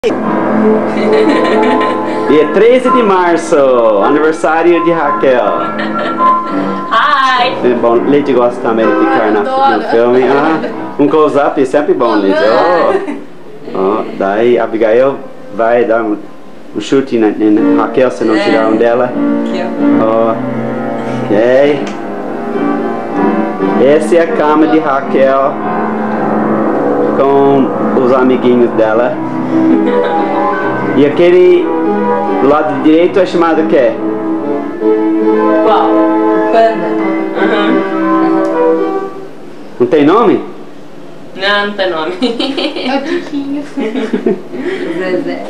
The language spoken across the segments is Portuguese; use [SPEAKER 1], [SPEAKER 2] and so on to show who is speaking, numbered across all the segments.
[SPEAKER 1] Dia 13 de março, aniversário de Raquel.
[SPEAKER 2] Hi!
[SPEAKER 1] É bom, Lady gosta também de ficar no filme. Um close-up é sempre bom, Lady. Daí a Abigail vai dar um chute na Raquel se não tirar um dela. Ok. Essa é a cama de Raquel com os amiguinhos dela. E aquele lado direito é chamado o quê?
[SPEAKER 2] Qual? Panda.
[SPEAKER 1] Não tem nome?
[SPEAKER 2] Não, não tem nome.
[SPEAKER 3] É o Tiquinho.
[SPEAKER 2] Zezé.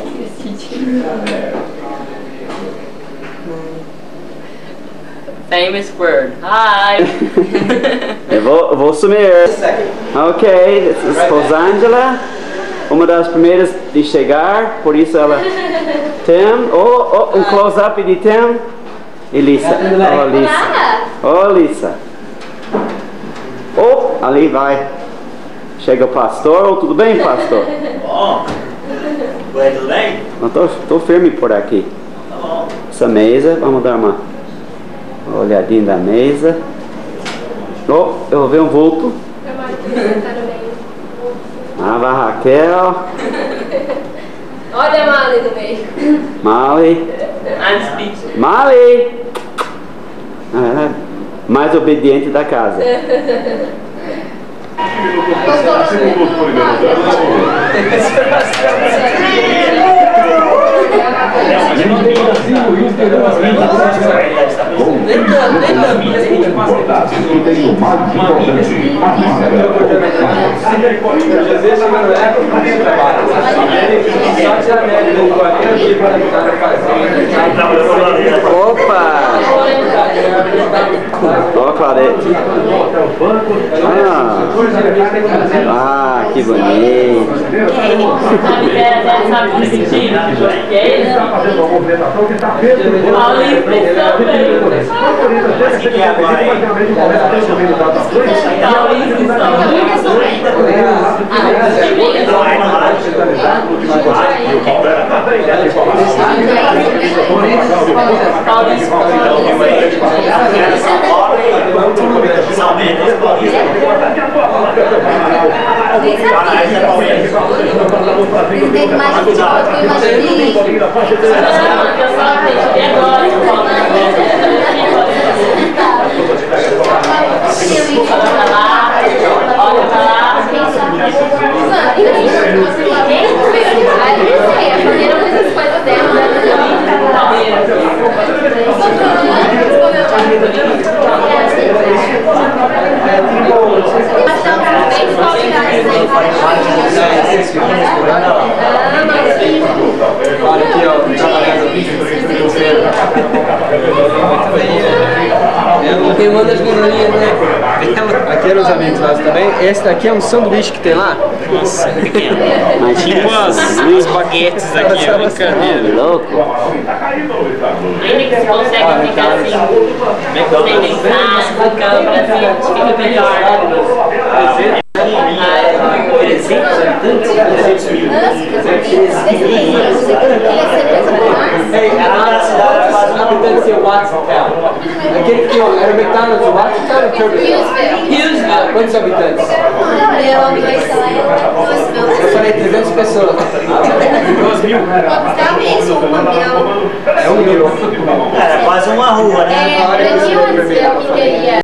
[SPEAKER 2] Famous word. Hi!
[SPEAKER 1] Eu vou sumir. Ok, this is Rosângela. Uma das primeiras de chegar, por isso ela... Tim, um close-up de Tim e Lisa. Lisa. Ali vai. Chega o pastor. Tudo bem, pastor?
[SPEAKER 4] Bom. Tudo bem?
[SPEAKER 1] Eu tô firme por aqui.
[SPEAKER 4] Tá bom.
[SPEAKER 1] Essa mesa, vamos dar uma olhadinha da mesa. Eu vou ver um vulto. Vai Raquel.
[SPEAKER 3] Olha a Mali do meio.
[SPEAKER 1] Mali.
[SPEAKER 2] I'm speechless.
[SPEAKER 1] Mali! Mais obediente da casa. Opa! Ó, Clarete. Que bonito.
[SPEAKER 5] Olha aqui, ó, tem uma das minorias, né? Aqui eram os amigos nossos também. Esse daqui é um sanduíche que tem lá.
[SPEAKER 4] Nossa, pequeno. Tipo as baguetes aqui, é brincadeira.
[SPEAKER 1] Louco.
[SPEAKER 2] Ainda que você consegue ficar assim, sem pensar, com câmera, assim, fica melhor.
[SPEAKER 4] 300 habitantes? 300 mil.
[SPEAKER 5] Habitantes de Wattstown. Aquele que era o McDonald's, o Wattstown ou Hillsville? Quantos habitantes? Eu falei 300 pessoas. 2 mil. É 1 milhão.
[SPEAKER 4] Era quase uma rua, né?
[SPEAKER 3] É, antes eu que queria